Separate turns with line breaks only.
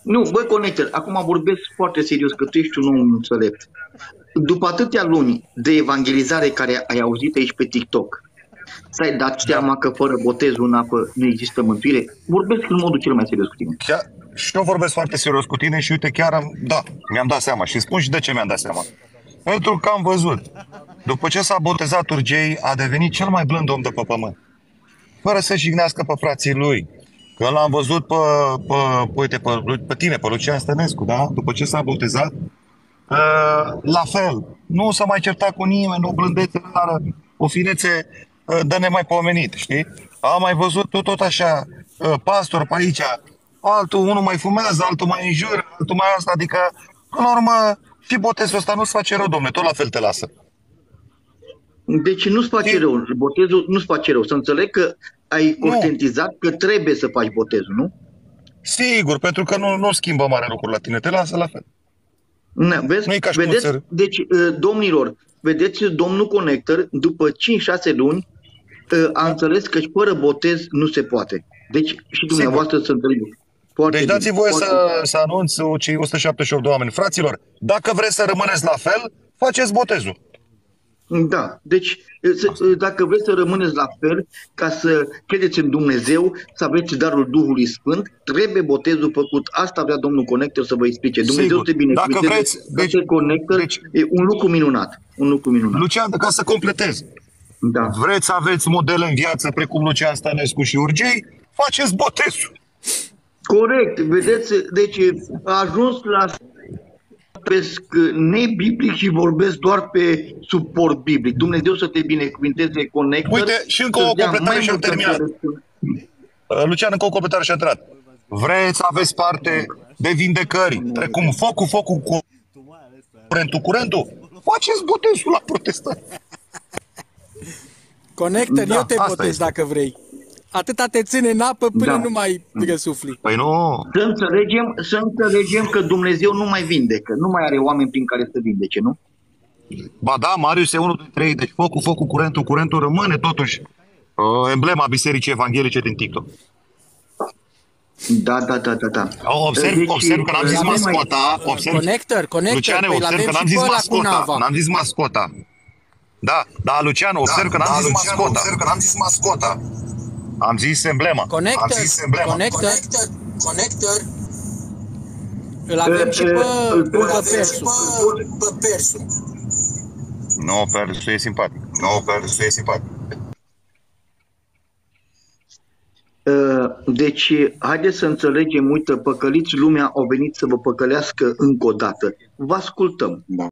Nu, băi, Connector, acum vorbesc foarte serios, că tu ești un om înțelept. După atâtea luni de evangelizare care ai auzit aici pe TikTok, ți-ai dat
Da.
seama că fără botezul în apă nu există mântuire? Vorbesc în modul cel mai serios cu tine.
Chiar, și eu vorbesc foarte serios cu tine și uite, chiar da, mi-am dat seama și spun și de ce mi-am dat seama. Pentru că am văzut, după ce s-a botezat Urgei, a devenit cel mai blând om de pe pământ. Fără să jignească pe frații lui. Că l-am văzut pe tine, pe Lucian Stănescu, da? După ce s-a botezat, la fel. Nu s-a mai certat cu nimeni, o blândețe rară, o finețe de nemaipomenit, știi? Am mai văzut tot așa, pastor pe aici, altul, unul mai fumează, altul mai înjură, altul mai asta, adică, până la urmă, și botezul ăsta nu-ți face rău, domne, tot la fel te lasă.
Deci nu-ți face
Știi?
rău, botezul nu-ți face rău. Să înțeleg că ai
Nu,
conștientizat că trebuie să faci botezul, nu?
sigur, pentru că nu schimbă mare lucru la tine, te lasă la fel.
Vezi?
Nu e ca și cum
Vedeți?
ți
Deci, domnilor, vedeți, domnul Connector, după 5-6 luni, a înțeles că și fără botez nu se poate. Deci, și
sigur.
dumneavoastră să înțelegeți. Foarte
Deci
bine.
dați-mi voie
Foarte
să anunț cei 178 de oameni. Fraților, dacă vreți să rămâneți la fel, faceți botezul.
Da, deci dacă vreți să rămâneți la fel, ca să credeți în Dumnezeu, să aveți darul Duhului Sfânt, trebuie botezul făcut. Asta vrea domnul Connector să vă explice. Dumnezeu să
Sigur.
te
Dacă
binecuvânteze,
vreți,
să te Connector,
deci,
e un lucru minunat. Un lucru minunat.
Lucian, ca să completez,
Da.
vreți să aveți modele în viață precum Lucian Stănescu și Urgei, faceți botezul.
Corect, vedeți, deci a ajuns la vorbesc nebiblic și vorbesc doar pe suport biblic. Dumnezeu să te binecuvânteze, Connector.
Uite, și încă o
să-ți dea
completare
mai
și am
multă
terminat.
înțelepciune.
Lucian, încă o completare și am terminat. Vreți să aveți parte de vindecări, precum focul, curentul, faceți botezul la protestant.
Connector,
Da,
eu te
asta
botez
este.
dacă vrei. Atâta te ține în apă până
Da.
nu mai răsufli.
Păi nu,
Să înțelegem că Dumnezeu nu mai vindecă, nu mai are oameni prin care să vindece, nu?
ba da, Marius e unul dintre ei, deci focul, curentul rămâne totuși emblema Bisericii Evanghelice din TikTok.
Da.
Observ că n-am zis
avem
mascota,
Connector,
Luciane,
păi
observ
l-avem
că n-am
și
zis
pe ăla cu
mascota,
nava.
n-am zis mascota. Da, Lucian, observ că n-am zis mascota. Am zis emblema.
Connector, îl avem și pe persul.
Nu, persul e simpatic.
Deci, haideți să înțelegem, uite, păcăliți lumea au venit să vă păcălească încă o dată. Vă ascultăm.